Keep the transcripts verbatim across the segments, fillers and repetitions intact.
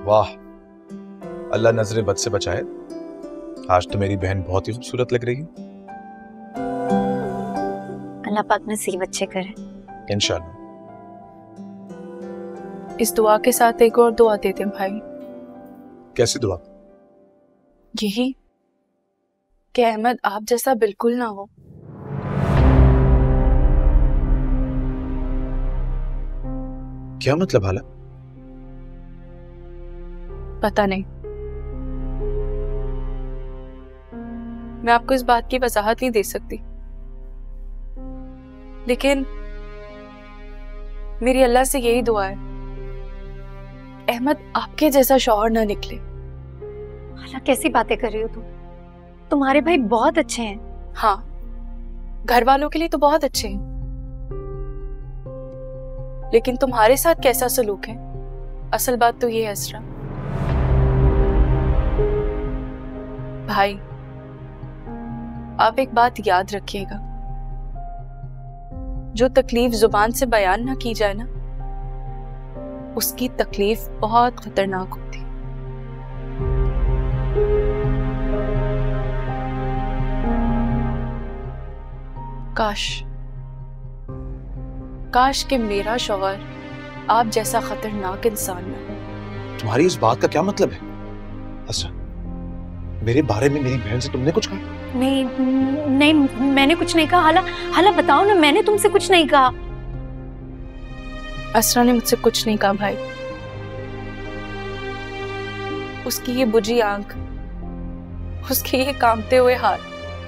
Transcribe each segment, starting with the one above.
वाह, अल्लाह नजरे बद से बचाए। आज तो मेरी बहन बहुत ही खूबसूरत लग रही है। अल्लाह पाक नसीब अच्छे करे इंशाल्लाह। इस दुआ के साथ एक और दुआ देते हैं भाई। कैसी दुआ? यही कि अहमद आप जैसा बिल्कुल ना हो। क्या मतलब हाला? पता नहीं, मैं आपको इस बात की वजाहत नहीं दे सकती, लेकिन मेरी अल्लाह से यही दुआ है, अहमद आपके जैसा शौहर ना निकले। हाला कैसी बातें कर रही हो तुम? तुम्हारे भाई बहुत अच्छे हैं। हाँ, घर वालों के लिए तो बहुत अच्छे हैं, लेकिन तुम्हारे साथ कैसा सलूक है, असल बात तो ये है असरा। भाई आप एक बात याद रखिएगा, जो तकलीफ जुबान से बयान ना की जाए ना, उसकी तकलीफ बहुत खतरनाक होती। काश काश कि मेरा शौहर आप जैसा खतरनाक इंसान ना हो। तुम्हारी इस बात का क्या मतलब है असरा? मेरे बारे में मेरी बहन से तुमने कुछ कहा? नहीं नहीं, मैंने कुछ नहीं कहा। हाला हाला बताओ ना, मैंने तुमसे कुछ नहीं कहा। असरा ने मुझसे कुछ नहीं कहा भाई। उसकी ये बुझी आंख, उसके ये कांपते हुए हाथ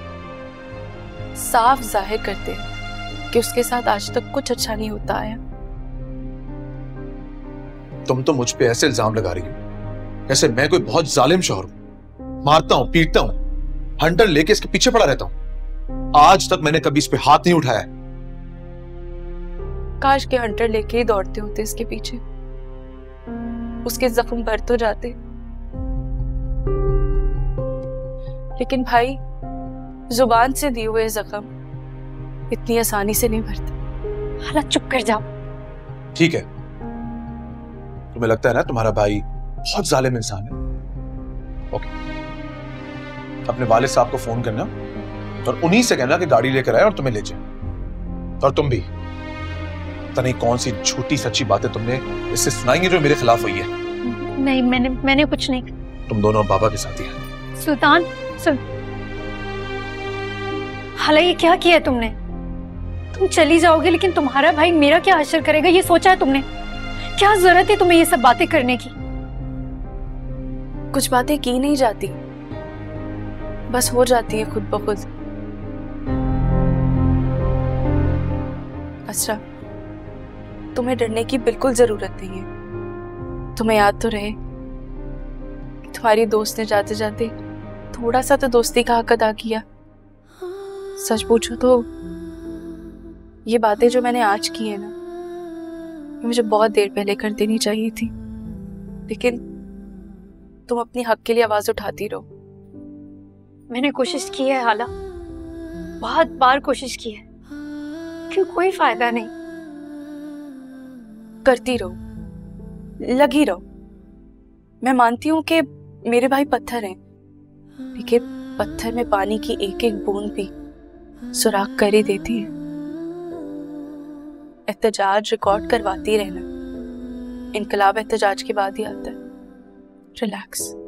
साफ जाहिर करते हैं कि उसके साथ आज तक कुछ अच्छा नहीं होता आया। तुम तो मुझ पे ऐसे इल्जाम लगा रही हो जैसे मैं कोई बहुत जालिम शौहर हूं। मारता हूं, पीटता हूं, हंटर लेके इसके पीछे पड़ा रहता हूं। आज तक मैंने कभी इस पे हाथ नहीं उठाया। काश के हंटर लेके ही दौड़ते होते इसके पीछे, उसके जख्म भर तो जाते। लेकिन भाई, जुबान से दिए हुए जख्म इतनी आसानी से नहीं भरते। हाला चुप कर जाओ। ठीक है, तुम्हें लगता है ना तुम्हारा भाई बहुत जालिम इंसान है। ओके, अपने वालिद साहब को फोन करना और उन्हीं से कहना कि गाड़ी लेकर आए और तुम्हें ले जाए। और तुम भी पता नहीं कौन सी झूठी सच्ची बातें तुमने इससे सुनाई है जो मेरे खिलाफ हुई है। नहीं, मैंने मैंने कुछ नहीं। तुम दोनों बाबा के साथ ही हैं। सुल्तान सुन, हाला ये क्या किया है तुमने? तुम चली जाओगे लेकिन तुम्हारा भाई मेरा क्या हश्र करेगा, ये सोचा है तुमने? क्या जरूरत है तुम्हें ये सब बातें करने की? कुछ बातें की नहीं जाती, बस हो जाती है खुद ब खुद। असरा, तुम्हें डरने की बिल्कुल जरूरत नहीं है। तुम्हें याद तो रहे कि तुम्हारी दोस्त ने जाते जाते थोड़ा सा तो दोस्ती का हक अदा किया। सच पूछो तो ये बातें जो मैंने आज की है ना, ये मुझे बहुत देर पहले कर देनी चाहिए थी, लेकिन तुम अपनी हक के लिए आवाज उठाती रहो। मैंने कोशिश की है हाला, बहुत बार कोशिश की है, क्यों कोई फायदा नहीं। करती रहो, लगी रहो। मैं मानती हूं कि मेरे भाई पत्थर हैं, लेकिन पत्थर में पानी की एक एक बूंद भी सुराख कर ही देती है। एहतजाज रिकॉर्ड करवाती रहना, इनकलाब एहतजाज के बाद ही आता है। रिलैक्स।